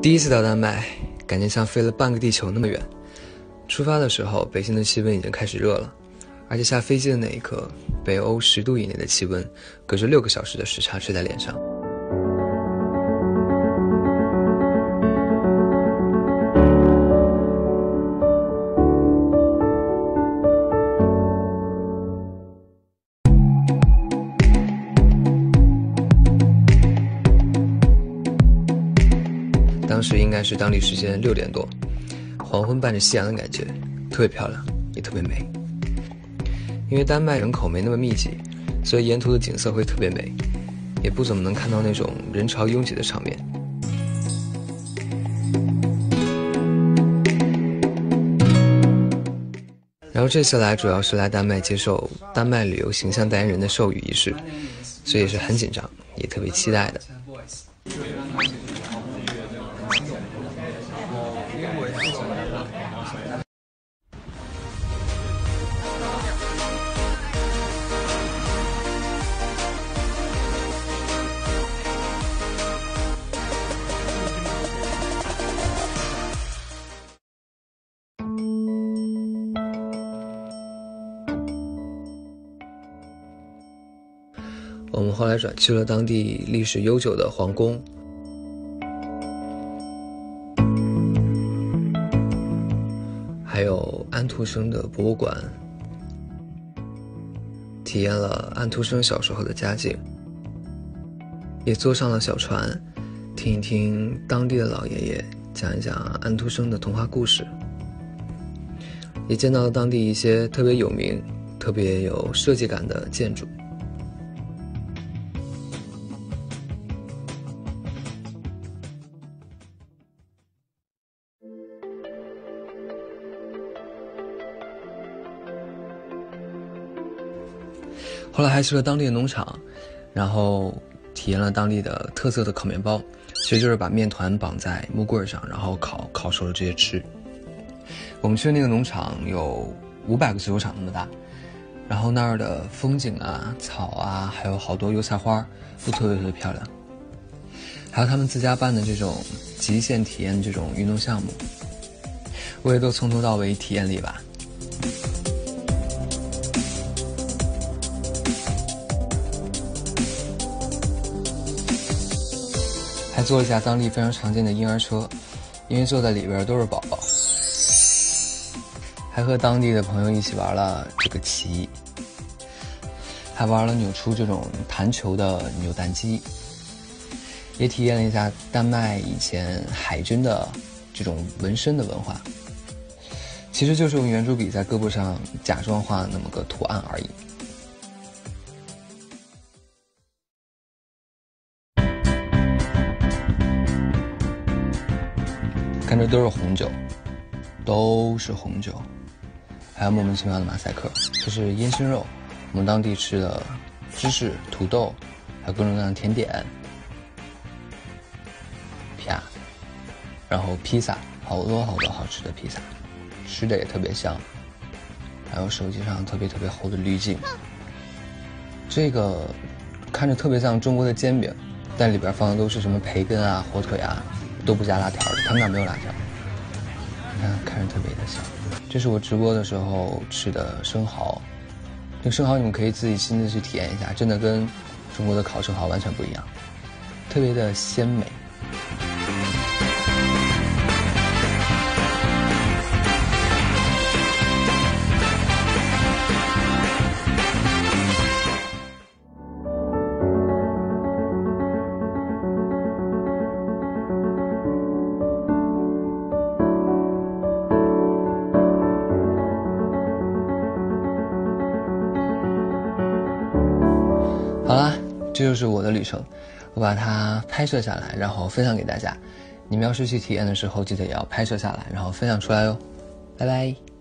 第一次到丹麦，感觉像飞了半个地球那么远。出发的时候，北京的气温已经开始热了，而且下飞机的那一刻，北欧10度以内的气温，隔着6个小时的时差吹在脸上。当时应该是当地时间6点多，黄昏伴着夕阳的感觉，特别漂亮，也特别美。因为丹麦人口没那么密集，所以沿途的景色会特别美，也不怎么能看到那种人潮拥挤的场面。然后这次来主要是来丹麦接受丹麦旅游形象代言人的授予仪式，所以也是很紧张，也特别期待的。我们后来转去了当地历史悠久的皇宫，还有安徒生的博物馆，体验了安徒生小时候的家境，也坐上了小船，听一听当地的老爷爷讲一讲安徒生的童话故事，也见到了当地一些特别有名、特别有设计感的建筑。后来还去了当地的农场，然后体验了当地的特色的烤面包，其实就是把面团绑在木棍上，然后烤熟了直接吃。我们去的那个农场有500个足球场那么大，然后那儿的风景啊、草啊，还有好多油菜花都特别漂亮。还有他们自家办的这种极限体验的这种运动项目，我也都从头到尾体验了一把。还坐了一下当地非常常见的婴儿车，因为坐在里边都是宝宝。还和当地的朋友一起玩了这个棋，还玩了扭出这种弹球的扭蛋机，也体验了一下丹麦以前海军的这种纹身的文化，其实就是用圆珠笔在胳膊上假装画那么个图案而已。看着都是红酒，都是红酒，还有莫名其妙的马赛克，这是烟熏肉，我们当地吃的芝士、土豆，还有各种各样的甜点，啪，然后披萨，好多好吃的披萨，吃的也特别香，还有手机上特别厚的滤镜，这个看着特别像中国的煎饼，但里边放的都是什么培根啊、火腿啊，都不加辣条的，他们那没有辣条。你看，看着特别的香。这是我直播的时候吃的生蚝，这个生蚝你们可以自己亲自去体验一下，真的跟中国的烤生蚝完全不一样，特别的鲜美。好啦，这就是我的旅程，我把它拍摄下来，然后分享给大家。你们要是去体验的时候，记得也要拍摄下来，然后分享出来哟。拜拜。